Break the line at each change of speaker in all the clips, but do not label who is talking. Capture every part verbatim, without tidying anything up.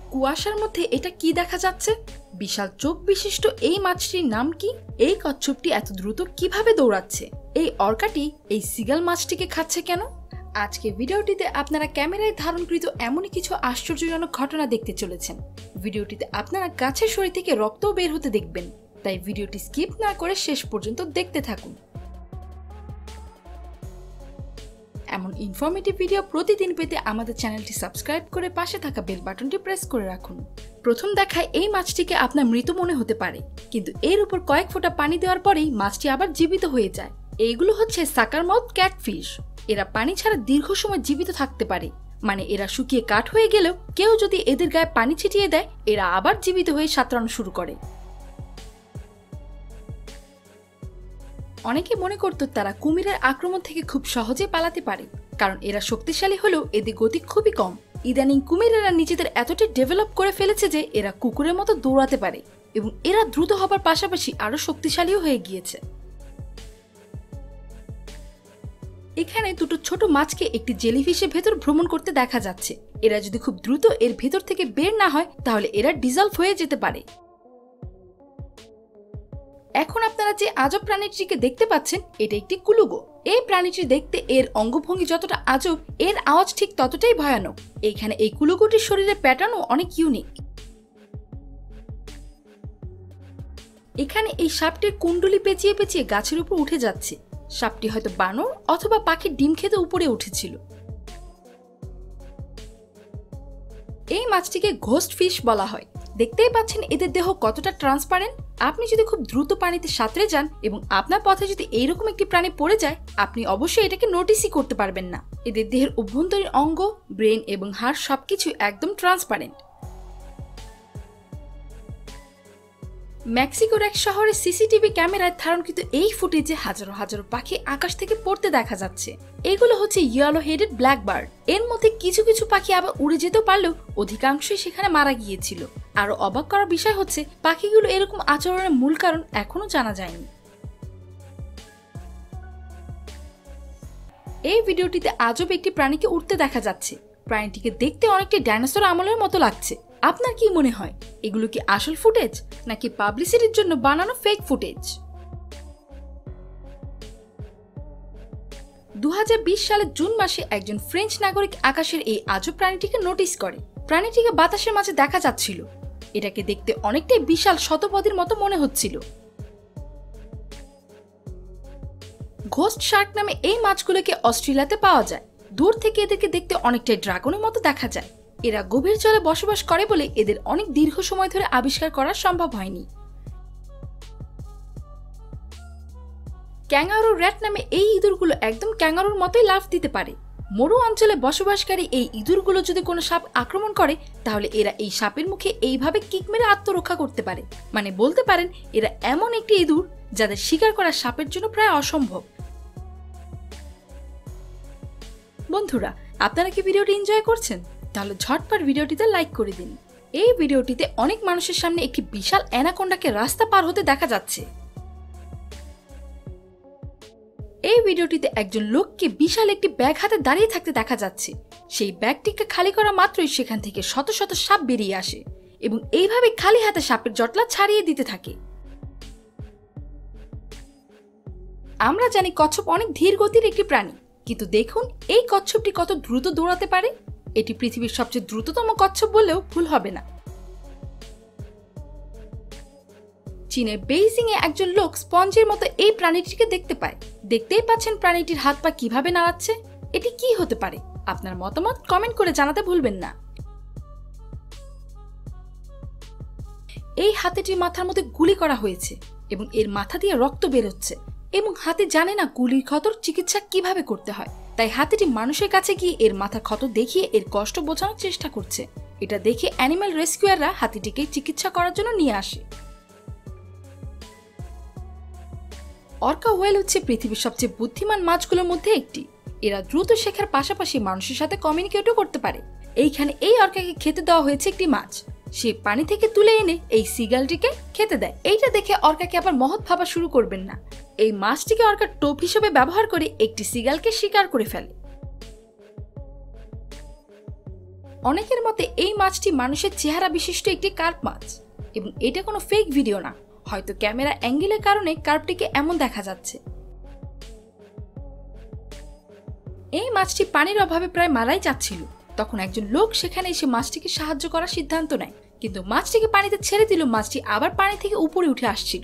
কুয়াশার মধ্যে এটা কি দেখা যাচ্ছে? বিশাল চোখ বিশিষ্ট এই মাছটির নাম কি? এই কচ্ছপটি এত দ্রুত কিভাবে দৌড়াচ্ছে? এই অর্কাটি এই সিগাল মাছটিকে খাচ্ছে কেন? আজকে ভিডিওটিতে আপনারা ক্যামেরায় ধারণকৃত এমনই কিছু আশ্চর্যজনক ঘটনা দেখতে চলেছেন। ভিডিওটিতে আপনারা গাছের শরীর থেকে রক্তও বের হতে দেখবেন, তাই ভিডিওটি স্কিপ না করে শেষ পর্যন্ত দেখতে থাকুন। এমন ইনফরমেটিভ ভিডিও প্রতিদিন পেতে আমাদের চ্যানেলটি সাবস্ক্রাইব করে পাশে থাকা বেল বাটনটি প্রেস করে রাখুন। প্রথম দেখায় এই মাছটিকে আপনার মৃত মনে হতে পারে, কিন্তু এর উপর কয়েক ফোঁটা পানি দেওয়ার পরেই মাছটি আবার জীবিত হয়ে যায়। এইগুলো হচ্ছে সাকার মাউথ ক্যাটফিশ। এরা পানি ছাড়া দীর্ঘ সময় জীবিত থাকতে পারে, মানে এরা শুকিয়ে কাঠ হয়ে গেলেও কেউ যদি এদের গায়ে পানি ছিটিয়ে দেয় এরা আবার জীবিত হয়ে সাঁতরানো শুরু করে। অনেকে মনে করত তারা কুমিরের আক্রমণ থেকে খুব সহজে পালাতে পারে, কারণ এরা শক্তিশালী হলেও এদের গতি খুবই কম। ইদানিং কুমিরেরা নিজেদের এতটাই ডেভেলপ করে ফেলেছে যে এরা কুকুরের মতো দৌড়াতে পারে এবং এরা দ্রুত হবার পাশাপাশি আরো শক্তিশালীও হয়ে গিয়েছে। এখানে দুটো ছোট মাছকে একটি জেলিফিশের ভেতর ভ্রমণ করতে দেখা যাচ্ছে। এরা যদি খুব দ্রুত এর ভেতর থেকে বের না হয় তাহলে এরা ডিজলভ হয়ে যেতে পারে। এখন আপনারা যে আজব প্রাণীটিকে দেখতে পাচ্ছেন এটা একটি কুলুগো। এই প্রাণীটি দেখতে এর অঙ্গভঙ্গি যতটা আজব, এর আওয়াজ ঠিক ততটাই ভয়ানক। এইখানে এই কুলুগোটির শরীরের প্যাটার্নও অনেক ইউনিক। এখানে এই সাপটির কুণ্ডলি পেঁচিয়ে পেঁচিয়ে গাছের উপর উঠে যাচ্ছে। সাপটি হয়তো বানর অথবা পাখির ডিম খেতে উপরে উঠেছিল। এই মাছটিকে ঘোস্ট ফিশ বলা হয়। দেখতেই পাচ্ছেন এদের দেহ কতটা ট্রান্সপারেন্ট। আপনি যদি খুব দ্রুত পানিতে সাঁতরে যান এবং আপনার পথে যদি এইরকম একটি প্রাণী পড়ে যায় আপনি অবশ্যই এটাকে নোটিসই করতে পারবেন না। এদের দেহের অভ্যন্তরীণ অঙ্গ, ব্রেন এবং হাড় সবকিছু একদম ট্রান্সপারেন্ট। মেক্সিকোর এক শহরে সিসিটিভি ক্যামেরায় ধারণকৃত এই ফুটেজে হাজারো হাজারো পাখি আকাশ থেকে পড়তে দেখা যাচ্ছে। এগুলো হচ্ছে ইয়েলো হেডেড ব্ল্যাকবার্ড। এর মধ্যে কিছু কিছু পাখি আবার উড়ে যেতে পারলেও অধিকাংশই সেখানে মারা গিয়েছিল। আরো অবাক করার বিষয় হচ্ছে পাখিগুলো এরকম আচরণের মূল কারণ এখনো জানা যায়নি। এই ভিডিওটিতে আজব একটি প্রাণীকে উঠতে দেখা যাচ্ছে। প্রাণীটিকে দেখতে অনেকটা ডাইনোসর আমলের মতো লাগছে। আপনার কি মনে হয় এগুলো কি আসল ফুটেজ নাকি পাবলিসিটির জন্য বানানো ফেক ফুটেজ? দু হাজার বিশ সালের জুন মাসে একজন ফ্রেঞ্চ নাগরিক আকাশের এই আজব প্রাণীটিকে নোটিস করে। প্রাণীটিকে বাতাসের মাঝে দেখা যাচ্ছিল। এটাকে দেখতে অনেকটাই বিশাল শতপদীর মতো মনে হচ্ছিল। ঘোস্ট শার্ক নামে এই মাছগুলোকে অস্ট্রেলিয়াতে পাওয়া যায়। দূর থেকে এদেরকে দেখতে অনেকটাই ড্রাগনের মতো দেখা যায়। এরা গভীর জলে বসবাস করে বলে এদের অনেক দীর্ঘ সময় ধরে আবিষ্কার করা সম্ভব হয়নি। ক্যাঙ্গারু র্যাট নামে এই ইঁদুরগুলো একদম ক্যাঙ্গারুর মতোই লাফ দিতে পারে। মরু অঞ্চলে বসবাসকারী এই ইঁদুরগুলো যদি কোনো সাপ আক্রমণ করে তাহলে এরা এই সাপের মুখে এইভাবে কিক মেরে আত্মরক্ষা করতে পারে। মানে বলতে পারেন এরা এমন একটি ইঁদুর যাদের শিকার করা সাপের জন্য প্রায় অসম্ভব। বন্ধুরা, আপনারা কি ভিডিওটি এনজয় করছেন? তাহলে ঝটপট ভিডিওটিতে লাইক করে দিন। এই ভিডিওটিতে অনেক মানুষের সামনে একটি বিশাল অ্যানাকোন্ডাকে রাস্তা পার হতে দেখা যাচ্ছে। এই ভিডিওটিতে একজন লোককে বিশাল একটি ব্যাগ হাতে দাঁড়িয়ে থাকতে দেখা যাচ্ছে। সেই ব্যাগটিকে খালি করা মাত্রই সেখান থেকে শত শত সাপ বেরিয়ে আসে এবং এইভাবে খালি হাতে সাপের জটলা ছাড়িয়ে দিতে থাকে। আমরা জানি কচ্ছপ অনেক ধীর গতির একটি প্রাণী, কিন্তু দেখুন এই কচ্ছপটি কত দ্রুত দৌড়াতে পারে। এটি পৃথিবীর সবচেয়ে দ্রুততম কচ্ছপ বললেও ভুল হবে না। চীনের বেইজিং এ একজন লোক স্পঞ্জের মতো এই প্রাণীটিকে দেখতে পায়। দেখতেই পাচ্ছেন প্রাণীটির হাত পা কিভাবে নাড়াচ্ছে। এটি কি হতে পারে? আপনার মতামত কমেন্ট করে জানাতে ভুলবেন না। এই হাতিটির মাথার মধ্যে গুলি করা হয়েছে এবং এর মাথা দিয়ে রক্ত বের হচ্ছে এবং হাতি জানে না গুলির ক্ষতর চিকিৎসা কিভাবে করতে হয়, তাই হাতিটি মানুষের কাছে গিয়ে এর মাথার ক্ষত দেখিয়ে এর কষ্ট বোঝানোর চেষ্টা করছে। এটা দেখে অ্যানিমাল রেস্কিউয়াররা হাতিটিকে চিকিৎসা করার জন্য নিয়ে আসে। অর্কা হোয়েল হচ্ছে পৃথিবীর সবচেয়ে বুদ্ধিমান মাছগুলোর মধ্যে একটি। এরা দ্রুত শেখার পাশাপাশি মানুষের সাথে কমিউনিকেটও করতে পারে। এইখানে এই অর্কাকে খেতে দেওয়া হয়েছে একটি মাছ। সে পানি থেকে তুলে এনে এই সিগালটিকে খেতে দেয়। এইটা দেখে অর্কাকে আবার মহৎ ভাবা শুরু করবেন না। এই মাছটিকে অর্কা টোপ হিসেবে ব্যবহার করে একটি সিগালকে শিকার করে ফেলে। অনেকের মতে এই মাছটি মানুষের চেহারা বিশিষ্ট একটি কার্প মাছ এবং এটা কোনো ফেক ভিডিও না, হয়তো ক্যামেরা অ্যাঙ্গেলের কারণে কার্পটিকে এমন দেখা যাচ্ছে। এই মাছটি পানির অভাবে প্রায় মারাই যাচ্ছিল। তখন একজন লোক সেখানে এসে মাছটিকে সাহায্য করার সিদ্ধান্ত নেয়, কিন্তু মাছটিকে পানিতে ছেড়ে দিল, মাছটি আবার পানি থেকে উপরে উঠে আসছিল।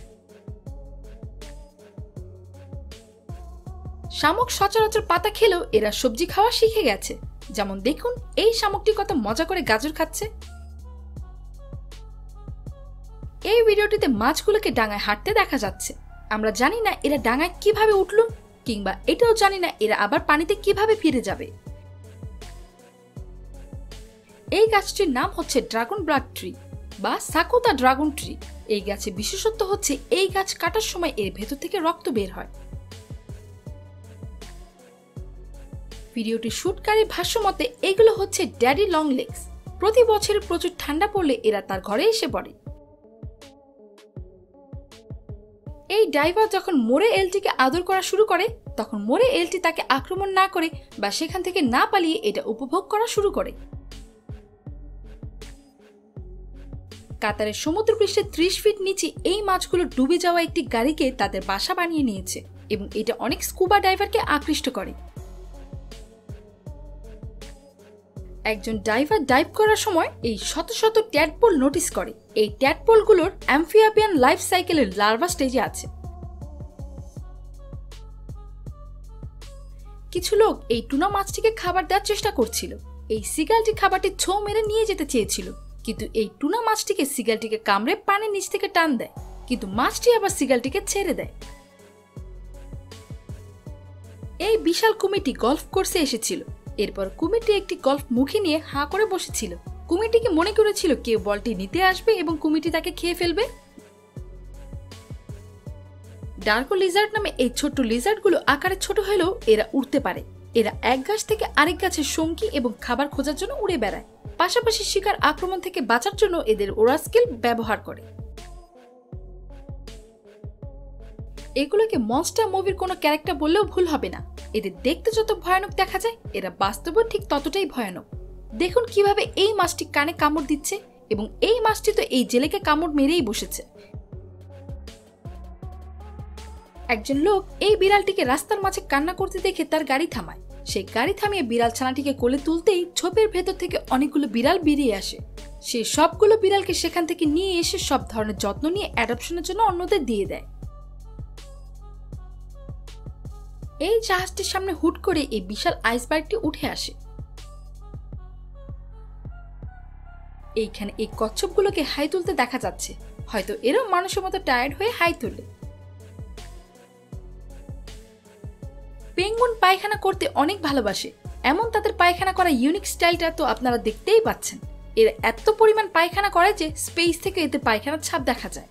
শামুক সচরাচর পাতা খেলেও এরা সবজি খাওয়া শিখে গেছে। যেমন দেখুন এই শামুকটি কত মজা করে গাজর খাচ্ছে। এই ভিডিওটিতে মাছগুলোকে ডাঙায় হাঁটতে দেখা যাচ্ছে। আমরা জানি না এরা ডাঙায় কিভাবে উঠল, কিংবা এটাও জানি না এরা আবার পানিতে কিভাবে ফিরে যাবে। এই গাছটির নাম হচ্ছে ড্রাগন ব্লাড ট্রি বা সাকুতা ড্রাগন ট্রি। এই গাছের বিশেষত্ব হচ্ছে এই গাছ কাটার সময় এর ভেতর থেকে রক্ত বের হয়। ভিডিওটি শুটকারীর ভাষ্য মতে এগুলো হচ্ছে ড্যাডি লং লেগস। প্রতি বছর প্রচুর ঠান্ডা পড়লে এরা তার ঘরে এসে পড়ে। এই ডাইভার যখন মোরে এলটিকে আদর করা শুরু করে তখন মোরে এলটি তাকে আক্রমণ না করে বা সেখান থেকে না পালিয়ে এটা উপভোগ করা শুরু করে। কাতারের সমুদ্রপৃষ্ঠের ত্রিশ ফিট নিচে এই মাছগুলো ডুবে যাওয়া একটি গাড়িকে তাদের বাসা বানিয়ে নিয়েছে এবং এটা অনেক স্কুবা ডাইভারকে আকৃষ্ট করে। একজন ডাইভার ডাইভ করার সময় এই শত শত ট্যাডপোল নোটিস করে। এই ট্যাডপোলগুলোর অ্যামফিবিয়ান লাইফ সাইকেলের লার্ভা স্টেজে আছে। কিছু লোক এই টুনা মাছটিকে খাবার দেওয়ার চেষ্টা করছিল। এই সিগালটি খাবারটি ছো মেরে নিয়ে যেতে চেয়েছিল, কিন্তু এই টুনা মাছটিকে সিগালটিকে কামড়ে পানির নিচ থেকে টান দেয়, কিন্তু মাছটি আবার সিগালটিকে ছেড়ে দেয়। এই বিশাল কুমিরটি গল্ফ কোর্সে এসেছিল। এরপর কুমিরটি একটি গল্ফ মুখে নিয়ে হাঁ করে বসেছিল। কুমিরটিকে মনে করেছিল কেউ বলটি নিতে আসবে এবং কুমিরটি তাকে খেয়ে ফেলবে। ডার্কো লিজার্ড নামে এই ছোট্ট লিজার্ডগুলো আকারে ছোট হলেও এরা উড়তে পারে। এরা এক গাছ থেকে আরেক গাছের সঙ্গী এবং খাবার খোঁজার জন্য উড়ে বেড়ায়। পাশাপাশি শিকার আক্রমণ থেকে বাঁচার জন্য এদের ওড়া স্কিল ব্যবহার করে। এগুলোকে মনস্টার মুভির কোনো ক্যারেক্টার বললেও ভুল হবে না। এদের দেখতে যত ভয়ানক দেখা যায় এরা বাস্তবে ঠিক ততটাই ভয়ানক। দেখুন কিভাবে এই মাছটি কানে কামড় দিচ্ছে এবং এই মাছটি তো এই জেলেকে কামড় মেরেই বসেছে। একজন লোক এই বিড়ালটিকে রাস্তার মাঝে কান্না করতে দেখে তার গাড়ি থামায়। সেই গাড়ি থামিয়ে বিড়াল ছানাটিকে কোলে তুলতেই ছোপের ভেতর থেকে অনেকগুলো বিড়াল বেরিয়ে আসে। সে সবগুলো বিড়ালকে সেখান থেকে নিয়ে এসে সব ধরনের যত্ন নিয়ে অ্যাডপশনের জন্য অন্যদের দিয়ে দেয়। এই জাহাজটির সামনে হুট করে এই বিশাল আইসবার্গটি উঠে আসে। এইখানে এই কচ্ছপগুলোকে হাই তুলতে দেখা যাচ্ছে। হয়তো এরাও মানুষের মতো টায়ার্ড হয়ে হাই তোলে। পেঙ্গুইন পায়খানা করতে অনেক ভালোবাসে, এমন তাদের পায়খানা করা ইউনিক স্টাইলটা তো আপনারা দেখতেই পাচ্ছেন। এরা এত পরিমাণ পায়খানা করে যে স্পেস থেকে এতে পায়খানার ছাপ দেখা যায়।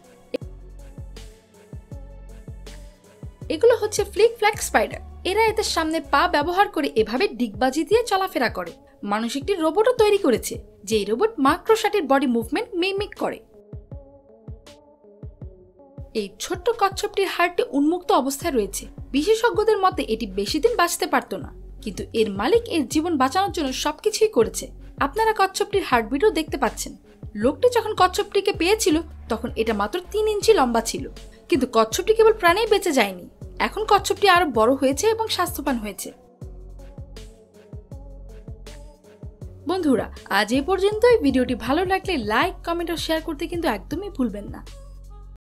এগুলো হচ্ছে ফ্লিক ফ্ল্যাক স্পাইডার। এরা এদের সামনে পা ব্যবহার করে এভাবে ডিগবাজি দিয়ে চলাফেরা করে। মানুষ একটি রোবটও তৈরি করেছে, যেই রোবট মাইক্রোসাটের বডি মুভমেন্ট মিমিক করে। এই ছোট্ট কচ্ছপটির হাড়টি উন্মুক্ত অবস্থায় রয়েছে। বিশেষজ্ঞদের মতে এটি বেশি দিন বাঁচতে পারত না, কিন্তু এর মালিক এর জীবন বাঁচানোর জন্য সবকিছুই করেছে। আপনারা কচ্ছপটির হার্টবিটও দেখতে পাচ্ছেন। লোকটি যখন কচ্ছপটিকে পেয়েছিল তখন এটা মাত্র তিন ইঞ্চি লম্বা ছিল, কিন্তু কচ্ছপটি কেবল প্রাণেই বেঁচে যায়নি। এখন কচ্ছপটি আরো বড় হয়েছে এবং স্বাস্থ্যবান হয়েছে। বন্ধুরা, আজ এ পর্যন্তই। ভিডিওটি ভালো লাগলে লাইক, কমেন্ট ও শেয়ার করতে কিন্তু একদমই ভুলবেন না।